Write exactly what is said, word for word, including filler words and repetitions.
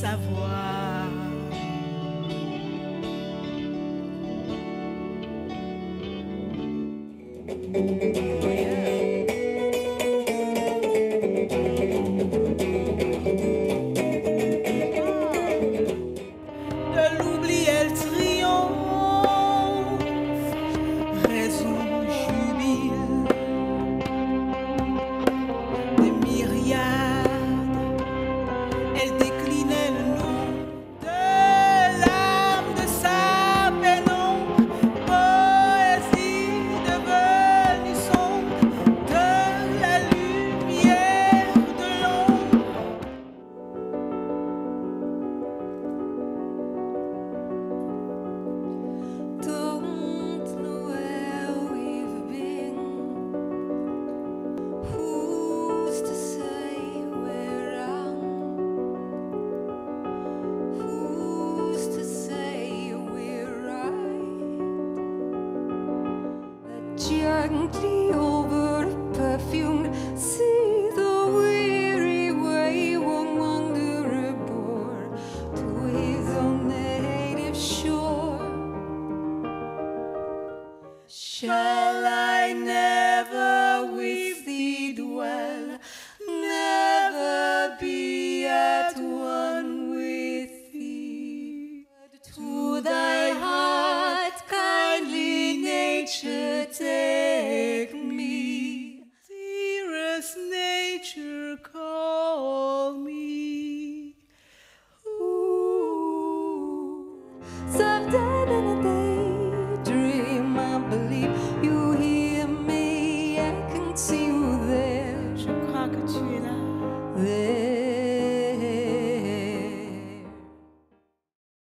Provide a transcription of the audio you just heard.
savoir. De l'oubli elle triomphe, raison jubile, des myriades, elle déclinait le nom de l'âme de sa pénombre, poésie devenue sombre, de la lumière, de l'ombre. Don't know where we've been. Who's to say we're wrong? Who's to say we're right? But gently